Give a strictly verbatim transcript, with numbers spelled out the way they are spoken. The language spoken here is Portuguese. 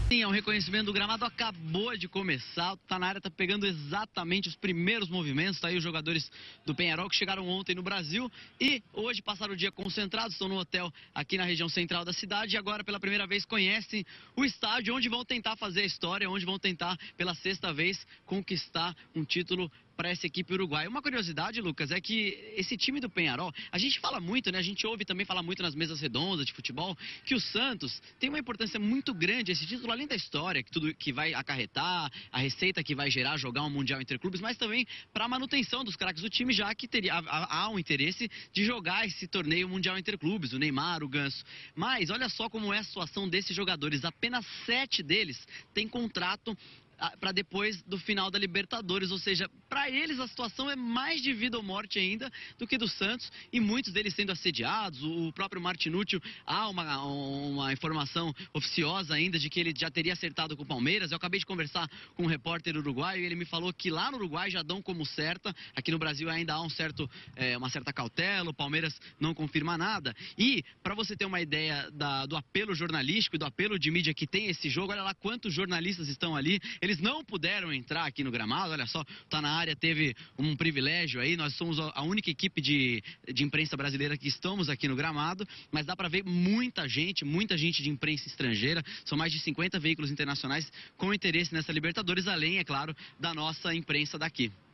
Sim, é um reconhecimento do gramado, acabou de começar, tá na área, tá pegando exatamente os primeiros movimentos, tá aí os jogadores do Peñarol que chegaram ontem no Brasil e hoje passaram o dia concentrados, estão no hotel aqui na região central da cidade e agora pela primeira vez conhecem o estádio onde vão tentar fazer a história, onde vão tentar pela sexta vez conquistar um título para essa equipe uruguaia. Uma curiosidade, Lucas, é que esse time do Peñarol, a gente fala muito, né? A gente ouve também falar muito nas mesas redondas de futebol, que o Santos tem uma importância muito grande, esse título, além da história, que tudo que vai acarretar, a receita que vai gerar jogar um Mundial Interclubes, mas também para a manutenção dos craques do time, já que teria, há, há um interesse de jogar esse torneio Mundial Interclubes, o Neymar, o Ganso. Mas olha só como é a situação desses jogadores, apenas sete deles têm contrato para depois do final da Libertadores, ou seja, para eles a situação é mais de vida ou morte ainda do que do Santos, e muitos deles sendo assediados. O próprio Martinútil, há uma, uma informação oficiosa ainda de que ele já teria acertado com o Palmeiras. Eu acabei de conversar com um repórter uruguaio e ele me falou que lá no Uruguai já dão como certa, aqui no Brasil ainda há um certo, é, uma certa cautela, o Palmeiras não confirma nada. E, para você ter uma ideia da, do apelo jornalístico e do apelo de mídia que tem esse jogo, olha lá quantos jornalistas estão ali. Eles não puderam entrar aqui no gramado, olha só, tá na área, teve um privilégio aí, nós somos a única equipe de, de imprensa brasileira que estamos aqui no gramado, mas dá para ver muita gente, muita gente de imprensa estrangeira, são mais de cinquenta veículos internacionais com interesse nessa Libertadores, além, é claro, da nossa imprensa daqui.